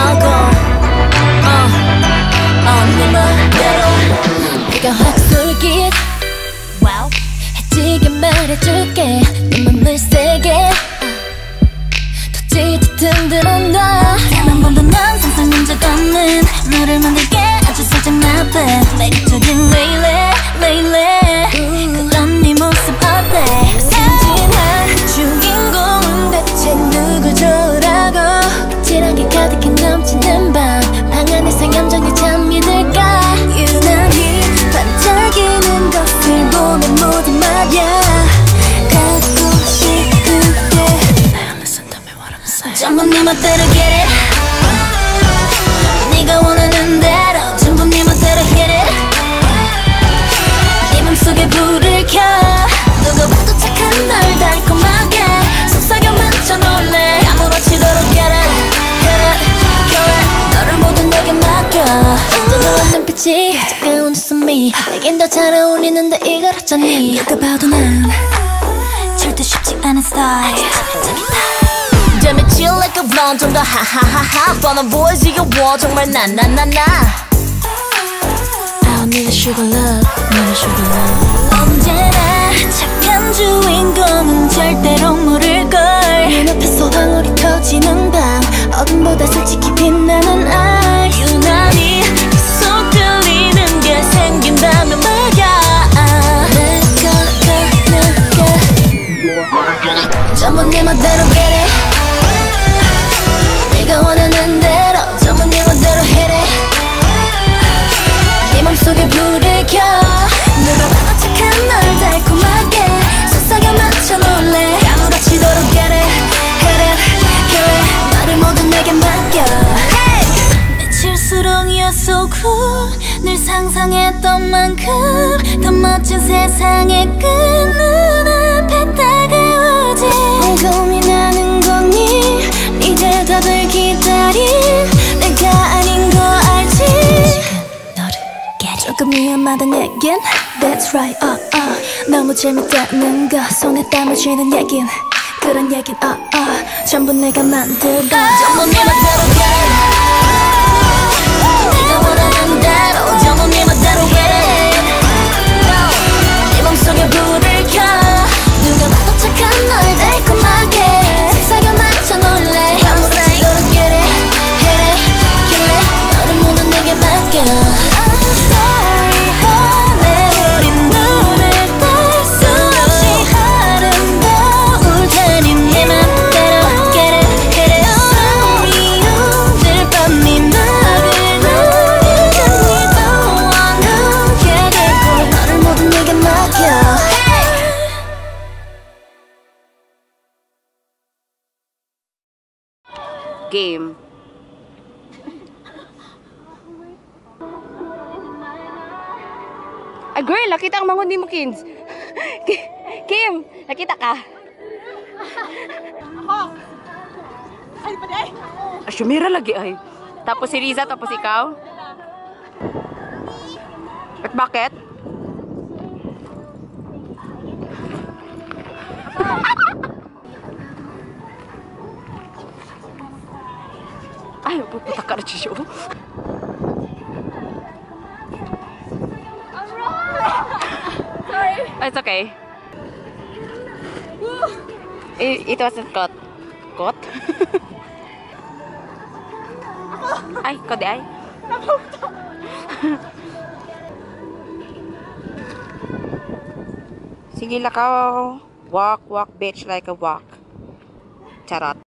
네 맘대로 내가 확 쏠깃 해지게 말해줄게 내 맘을 세게 더 짙은 듯한 나 단 한 번도 난 상상한 적 없는 너를 만들게 아주 살짝 나쁜 매력적인 레일리 그런 네 모습 어때 순진한 주인공은 대체 누굴 좋으라고 찔하게 가득히 넘치는 밤 안에서 감정이 잠이 들까 유난히 반짝이는 것을 보면 모두 말야 갖고 싶은데 Listen to me what I'm saying 전부 네 멋대로 get it 네가 원하는 대로 전부 네 멋대로 hit it 네 맘속에 불을 켜 누가 봐도 착한 널 달콤하게 속삭여 맞춰 놀래 아무렇지도록 get it 너를 모두 내게 맡겨 뜨거운 눈빛이 차가운 웃음이 내겐 더 잘 어울리는데 이걸 어쩌니 누가 봐도 난 절대 쉽지 않은 스타일 Damn it chill like a blonde 좀 더 하하하하 뻔한 보여지겨워 정말 나나나나 I don't need a sugar love need a sugar love 언제나 착한 주인공은 절대로 모를걸 눈앞에서 방울이 터지는 밤 어둠보다 솔직히 빛나는 알 유난히 계속 들리는 게 생긴다면 말야 내가 전부 네 멋대로 get it 네가 원하는 대로 전부 네 멋대로 hit it 네 맘속에 불을 켜 누가 봐도 착한 널 달콤하게 속삭여 맞춰 놀래 아무렇지도록 get it hit it kill it 너를 모두 내게 맡겨 미칠수록 you're so cool 늘 상상했던 만큼 더 멋진 세상의 끝 눈앞에 다가오지 고민하는 거니 네 대답을 기다린 내가 아닌 거 알지 지금 너를 get it 조금 위험하다 내겐 That's right 너무 재밌다는 거 손에 땀을 쥐는 얘긴 그런 얘긴 전부 내가 만들어 전부 네 멋대로 get it 네가 원하는 대로 전부 네 멋대로 get it 네 맘속에 불을 켜 누가 봐도 착한 널 달콤하게 속삭여 맞춰 놀래 아무렇지도록 get it hit it kill it 너를 모두 내게 맡겨 I'm sorry 내 눈을 뗄 수 없이 아름다울 테니 내 맘대로 get it hit it sorry 오늘 밤 네 말을 너를 니도 원하게 되고 너를 모두 내게 맡겨 Game. Ay girl, nakita ang mangon di mo Kins. Kim, nakita ka? Ako! Ay, pwede ay! Asyumira lagi ay. Tapos si Riza, tapos ikaw? At bakit? Ay, puputak ka na siya. Sorry! It's okay. It wasn't caught. Caught? Ay, kode ay. Sige lakaw. Walk, walk, bitch, like a walk. Charot.